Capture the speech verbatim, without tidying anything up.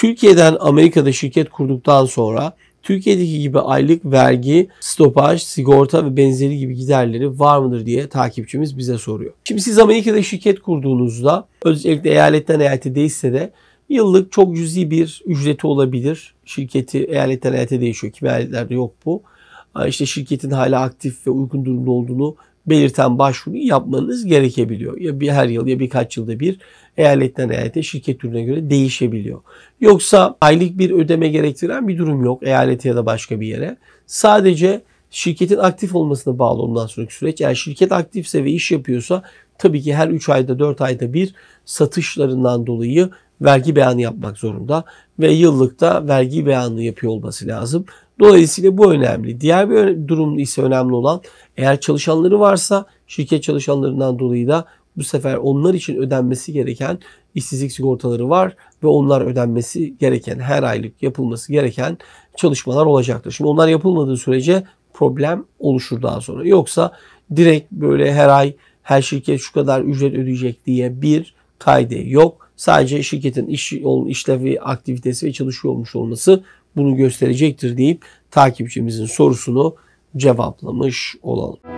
Türkiye'den Amerika'da şirket kurduktan sonra Türkiye'deki gibi aylık vergi, stopaj, sigorta ve benzeri gibi giderleri var mıdır diye takipçimiz bize soruyor. Şimdi siz Amerika'da şirket kurduğunuzda özellikle eyaletten eyalete değişse de yıllık çok cüzi bir ücreti olabilir. Şirketi eyaletten eyalete değişiyor. Kimi eyaletlerde yok bu. İşte şirketin hala aktif ve uygun durumda olduğunu belirten başvuruyu yapmanız gerekebiliyor. Ya bir her yıl ya birkaç yılda bir eyaletten eyalete şirket türüne göre değişebiliyor. Yoksa aylık bir ödeme gerektiren bir durum yok eyalete ya da başka bir yere. Sadece şirketin aktif olmasına bağlı ondan sonraki süreç. Yani şirket aktifse ve iş yapıyorsa tabii ki her üç ayda dört ayda bir satışlarından dolayı vergi beyanı yapmak zorunda ve yıllıkta vergi beyanı yapıyor olması lazım. Dolayısıyla bu önemli. Diğer bir durum ise önemli olan, eğer çalışanları varsa şirket çalışanlarından dolayı da bu sefer onlar için ödenmesi gereken işsizlik sigortaları var ve onlar ödenmesi gereken, her aylık yapılması gereken çalışmalar olacaktır. Şimdi onlar yapılmadığı sürece problem oluşur daha sonra. Yoksa direkt böyle her ay her şirket şu kadar ücret ödeyecek diye bir kaydı yok. Sadece şirketin iş, işlevi, aktivitesi ve çalışıyor olmuş olması bunu gösterecektir deyip takipçimizin sorusunu cevaplamış olalım.